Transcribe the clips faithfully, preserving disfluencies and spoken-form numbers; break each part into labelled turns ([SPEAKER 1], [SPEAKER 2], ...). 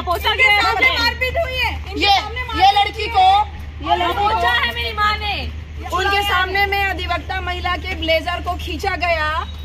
[SPEAKER 1] दबोचा गया है,
[SPEAKER 2] मारपीट हुई है।
[SPEAKER 1] ये ये लड़की को ये दबोचा है मेरी माँ ने।
[SPEAKER 2] उनके सामने में अधिवक्ता महिला के ब्लेजर को खींचा गया,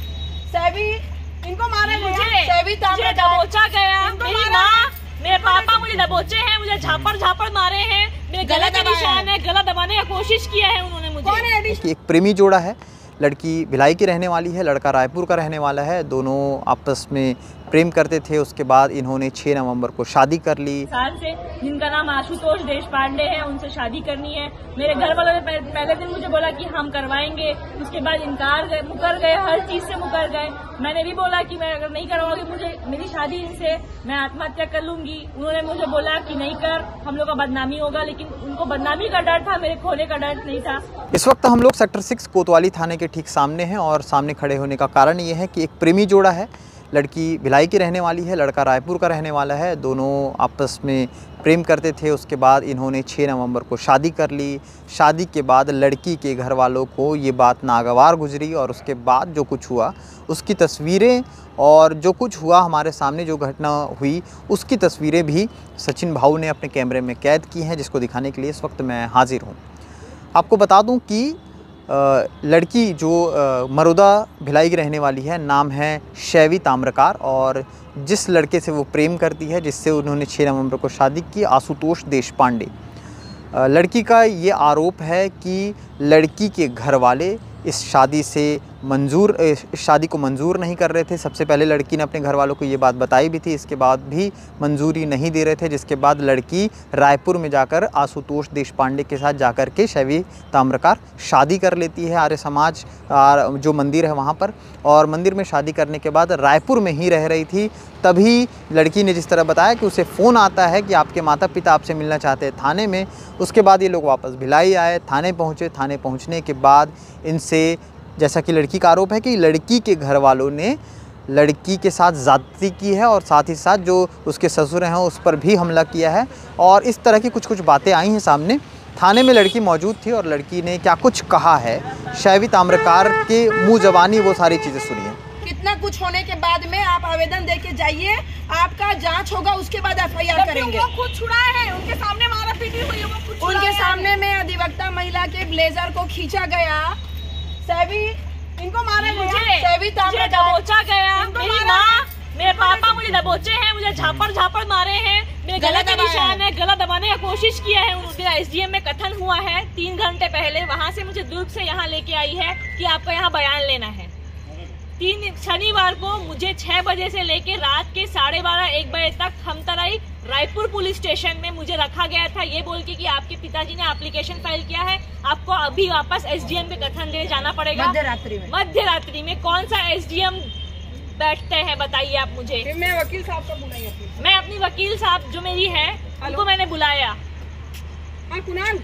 [SPEAKER 2] सभी इनको मारा
[SPEAKER 1] मुझे
[SPEAKER 2] सभी
[SPEAKER 1] मुझे दबोचा गया, मेरी माँ मेरे पापा मुझे दबोचे हैं, मुझे झापड़ झापड़ मारे हैं, मेरे गले का निशान है, गला दबाने का कोशिश किया है उन्होंने मुझे।
[SPEAKER 3] एक प्रेमी जोड़ा है, लड़की भिलाई की रहने वाली है, लड़का रायपुर का रहने वाला है। दोनों आपस में प्रेम करते थे। उसके बाद इन्होंने छह नवंबर को शादी कर ली।
[SPEAKER 1] साल से जिनका नाम आशुतोष देश पांडे है, उनसे शादी करनी है। मेरे घर वालों ने पहले दिन मुझे बोला कि हम करवाएंगे, उसके बाद इनकार गए, मुकर गए, हर चीज से मुकर गए। मैंने भी बोला कि मैं अगर नहीं करवाऊंगी मुझे मेरी शादी इनसे, मैं आत्महत्या कर लूंगी। उन्होंने मुझे बोला कि नहीं कर, हम लोग का बदनामी होगा, लेकिन उनको बदनामी का डर था, मेरे खोने का डर नहीं था।
[SPEAKER 3] इस वक्त हम लोग सेक्टर सिक्स कोतवाली थाने के ठीक सामने हैं और सामने खड़े होने का कारण ये है कि एक प्रेमी जोड़ा है, लड़की भिलाई की रहने वाली है, लड़का रायपुर का रहने वाला है। दोनों आपस में प्रेम करते थे। उसके बाद इन्होंने छह नवंबर को शादी कर ली। शादी के बाद लड़की के घर वालों को ये बात नागवार गुजरी और उसके बाद जो कुछ हुआ उसकी तस्वीरें और जो कुछ हुआ हमारे सामने जो घटना हुई उसकी तस्वीरें भी सचिन भाऊ ने अपने कैमरे में कैद की हैं, जिसको दिखाने के लिए इस वक्त मैं हाजिर हूँ। आपको बता दूँ कि आ, लड़की जो आ, मरोदा भिलाई की रहने वाली है, नाम है शैवी ताम्रकार, और जिस लड़के से वो प्रेम करती है, जिससे उन्होंने छह नवंबर को शादी की, आशुतोष देश पांडे। लड़की का ये आरोप है कि लड़की के घर वाले इस शादी से मंजूर इस शादी को मंजूर नहीं कर रहे थे। सबसे पहले लड़की ने अपने घर वालों को ये बात बताई भी थी, इसके बाद भी मंजूरी नहीं दे रहे थे, जिसके बाद लड़की रायपुर में जाकर आशुतोष देश पांडे के साथ जाकर के शैवी ताम्रकार शादी कर लेती है आर्य समाज जो मंदिर है वहाँ पर। और मंदिर में शादी करने के बाद रायपुर में ही रह रही थी। तभी लड़की ने जिस तरह बताया कि उसे फ़ोन आता है कि आपके माता पिता आपसे मिलना चाहते हैं थाने में। उसके बाद ये लोग वापस भिलाई आए, थाने पहुँचे। थाने पहुँचने के बाद इनसे, जैसा कि लड़की का आरोप है कि लड़की के घर वालों ने लड़की के साथ ज़्यादती की है और साथ ही साथ जो उसके ससुर हैं उस पर भी हमला किया है। और इस तरह की कुछ कुछ बातें आई हैं सामने। थाने में लड़की मौजूद थी और लड़की ने क्या कुछ कहा है, शैवी ताम्रकार के मुँह ज़बानी वो सारी चीज़ें सुनिए।
[SPEAKER 2] कितना कुछ होने के बाद में आप आवेदन दे के जाइए, आपका जांच होगा, उसके बाद एफ आई आर करेंगे।
[SPEAKER 1] वो खुद छुड़ाए हैं, उनके सामने मारा पीटी हुई है, वो खुद छुड़ाए
[SPEAKER 2] उनके
[SPEAKER 1] हैं।
[SPEAKER 2] सामने में अधिवक्ता महिला के ब्लेजर को खींचा गया, सभी इनको मारा
[SPEAKER 1] मुझे
[SPEAKER 2] सभी
[SPEAKER 1] मुझे दबोचा गया, मेरी माँ मेरे पापा मुझे दबोचे हैं, मुझे झापड़ झापड़ मारे हैं, मेरे गले का निशान है, गला दबाने का कोशिश किया है उन्होंने। एस डी एम में कथन हुआ है तीन घंटे पहले, वहाँ से मुझे दुर्ग से यहाँ लेके आई है कि आपको यहाँ बयान लेना है। तीन शनिवार को मुझे छह बजे से लेके रात के साढ़े बारह एक बजे तक हमतराई रायपुर पुलिस स्टेशन में मुझे रखा गया था, ये बोल के कि आपके पिताजी ने एप्लीकेशन फाइल किया है, आपको अभी वापस एस डी एम पे कथन देने जाना पड़ेगा।
[SPEAKER 2] मध्य रात्रि में
[SPEAKER 1] मध्य रात्रि में कौन सा एस डी एम बैठते हैं बताइए आप मुझे।
[SPEAKER 2] मैं वकील साहब को बुलाई,
[SPEAKER 1] मैं अपनी वकील साहब जो मेरी है उनको मैंने बुलाया।
[SPEAKER 2] हाँ कुणाल,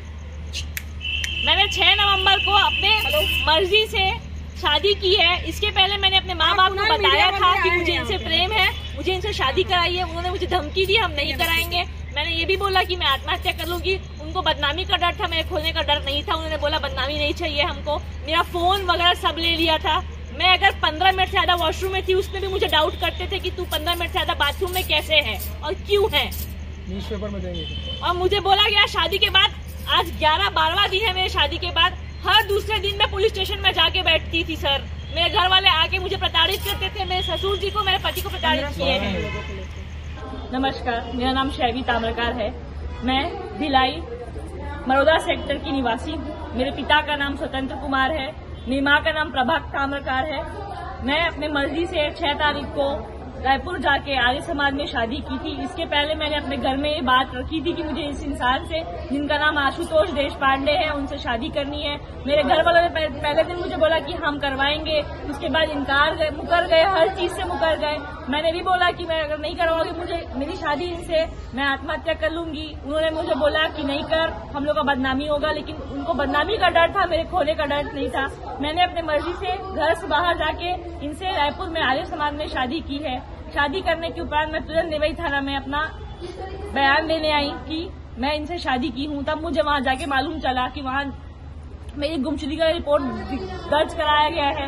[SPEAKER 1] मैंने छह नवंबर को अपने मर्जी से शादी की है। इसके पहले मैंने अपने माँ बाप को बताया था कि मुझे इनसे प्रेम है, मुझे इनसे शादी कराइए। उन्होंने मुझे धमकी दी, हम नहीं कराएंगे। मैंने ये भी बोला कि मैं आत्महत्या कर लूंगी। उनको बदनामी का डर था, मेरे खोने का डर नहीं था। उन्होंने बोला बदनामी नहीं चाहिए हमको। मेरा फोन वगैरह सब ले लिया था। मैं अगर पंद्रह मिनट से ज्यादा वॉशरूम में थी, उसमें भी मुझे डाउट करते थे कि तू पंद्रह मिनट से ज्यादा बाथरूम में कैसे है और क्यों है।
[SPEAKER 4] न्यूज़पेपर में देंगे।
[SPEAKER 1] और मुझे बोला गया शादी के बाद, आज ग्यारह बारहवां दिन है मेरे शादी के बाद, हर दूसरे दिन मैं पुलिस स्टेशन में जाके बैठती थी। सर, मेरे घर वाले आके मुझे प्रताड़ित करते थे, मेरे ससुर जी को, मेरे पति को प्रताड़ित किए हैं। नमस्कार, मेरा नाम शैवी ताम्रकार है। मैं भिलाई मरोदा सेक्टर की निवासी हूँ। मेरे पिता का नाम स्वतंत्र कुमार है, मेरी माँ का नाम प्रभा ताम्रकार है। मैं अपने मर्जी से छह तारीख को रायपुर जाके आर्य समाज में शादी की थी। इसके पहले मैंने अपने घर में ये बात रखी थी कि मुझे इस इंसान से, जिनका नाम आशुतोष देश पांडे है, उनसे शादी करनी है। मेरे घर वालों ने पहले दिन मुझे बोला कि हम करवाएंगे, उसके बाद इनकार गए, मुकर गए, हर चीज से मुकर गए। मैंने भी बोला कि मैं अगर नहीं करवाऊंगी मुझे मेरी शादी इनसे, मैं आत्महत्या कर लूंगी। उन्होंने मुझे बोला कि नहीं कर, हम लोग का बदनामी होगा, लेकिन उनको बदनामी का डर था, मेरे खोने का डर नहीं था। मैंने अपने मर्जी से घर से बाहर जाके इनसे रायपुर में आर्य समाज में शादी की है। शादी करने के उपरांत मैं तुरंत नेवई थाना में अपना बयान देने आई कि मैं इनसे शादी की हूँ। तब मुझे वहां जाके मालूम चला कि वहां मेरी गुमशुदगी का रिपोर्ट दर्ज कराया गया है।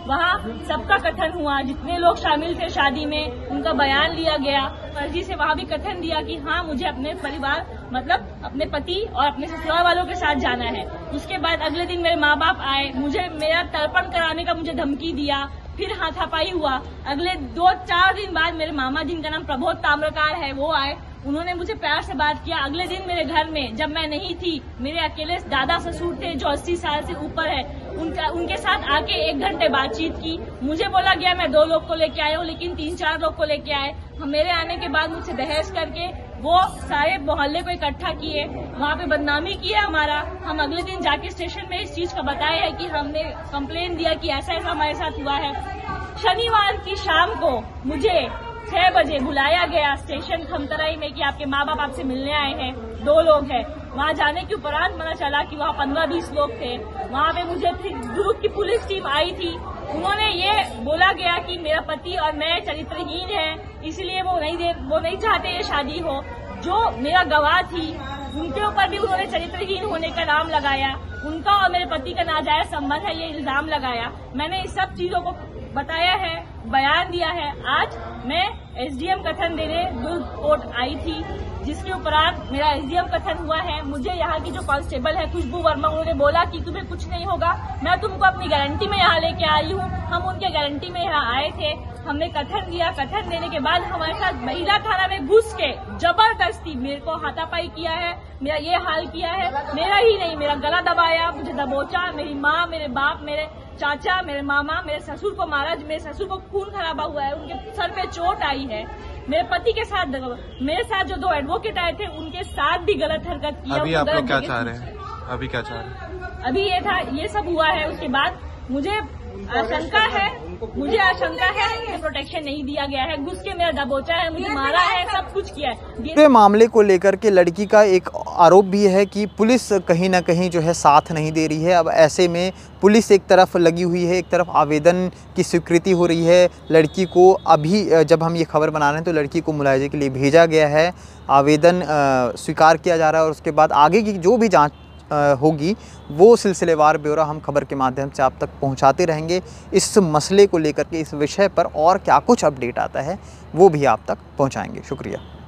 [SPEAKER 1] वहाँ सबका कथन हुआ, जितने लोग शामिल थे शादी में उनका बयान लिया गया। फर्जी से वहाँ भी कथन दिया कि हाँ मुझे अपने परिवार मतलब अपने पति और अपने ससुराल वालों के साथ जाना है। उसके बाद अगले दिन मेरे माँ बाप आए, मुझे मेरा तर्पण कराने का मुझे धमकी दिया, फिर हाथापाई हुआ। अगले दो चार दिन बाद मेरे मामा जिनका नाम प्रबोध ताम्रकार है वो आए, उन्होंने मुझे प्यार से बात किया। अगले दिन मेरे घर में जब मैं नहीं थी, मेरे अकेले दादा ससुर थे जो अस्सी साल से ऊपर है, उनका उनके साथ आके एक घंटे बातचीत की। मुझे बोला गया मैं दो लोग को लेके आया हूँ, लेकिन तीन चार लोग को लेके आए। हम मेरे आने के बाद मुझसे बहस करके वो सारे मोहल्ले को इकट्ठा किए, वहाँ पे बदनामी किया हमारा। हम अगले दिन जाके स्टेशन में इस चीज का बताया है कि हमने कंप्लेन दिया कि ऐसा ऐसा हमारे साथ हुआ है। शनिवार की शाम को मुझे छह बजे बुलाया गया स्टेशन खमतराई में कि आपके माँ बाप आपसे मिलने आए हैं, दो लोग हैं। वहाँ जाने के उपरांत पता चला कि वहाँ पंद्रह बीस लोग थे। वहाँ पे मुझे दुर्ग की पुलिस टीम आई थी, उन्होंने ये बोला गया कि मेरा पति और मैं चरित्रहीन है, इसलिए वो नहीं दे वो नहीं चाहते ये शादी हो। जो मेरा गवाह थी उनके ऊपर भी उन्होंने चरित्रहीन होने का नाम लगाया, उनका और मेरे पति का नाजायज संबंध है ये इल्जाम लगाया। मैंने इस सब चीजों को बताया है, बयान दिया है। आज मैं एसडीएम कथन देने दुर्ग कोर्ट आई थी, जिसके उपरांत मेरा एसडीएम कथन हुआ है। मुझे यहाँ की जो कांस्टेबल है खुशबू वर्मा, उन्होंने बोला कि तुम्हें कुछ नहीं होगा, मैं तुमको अपनी गारंटी में यहाँ लेके आई हूँ। हम उनके गारंटी में यहाँ आए थे, हमने कथन दिया। कथन देने के बाद हमारे साथ महिला थाना में घुस के जबरदस्ती मेरे को हाथापाई किया है, मेरा ये हाल किया है। मेरा ही नहीं, मेरा गला दबाया, मुझे दबोचा, मेरी माँ, मेरे बाप, मेरे चाचा, मेरे मामा, मेरे ससुर को मारा। मेरे ससुर को खून खराबा हुआ है, उनके सर पे चोट आई है। मेरे पति के साथ, मेरे साथ जो दो एडवोकेट आए थे उनके साथ भी गलत हरकत किया।
[SPEAKER 5] अभी आप लोग क्या चाह रहे हैं? अभी क्या चाह रहे हैं?
[SPEAKER 1] अभी ये था, ये सब हुआ है। उसके बाद मुझे आशंका है, मुझे आशंका है कि प्रोटेक्शन नहीं दिया गया है, घुस के मेरा दबोचा है, मुझे मारा है, सब कुछ किया है।
[SPEAKER 3] पूरे मामले को लेकर के लड़की का एक आरोप भी है कि पुलिस कहीं ना कहीं जो है साथ नहीं दे रही है। अब ऐसे में पुलिस एक तरफ लगी हुई है, एक तरफ आवेदन की स्वीकृति हो रही है। लड़की को अभी जब हम ये खबर बना रहे हैं तो लड़की को मुलायजे के लिए भेजा गया है, आवेदन स्वीकार किया जा रहा है और उसके बाद आगे की जो भी जाँच होगी वो सिलसिलेवार ब्यौरा हम खबर के माध्यम से आप तक पहुंचाते रहेंगे। इस मसले को लेकर के, इस विषय पर और क्या कुछ अपडेट आता है वो भी आप तक पहुंचाएंगे। शुक्रिया।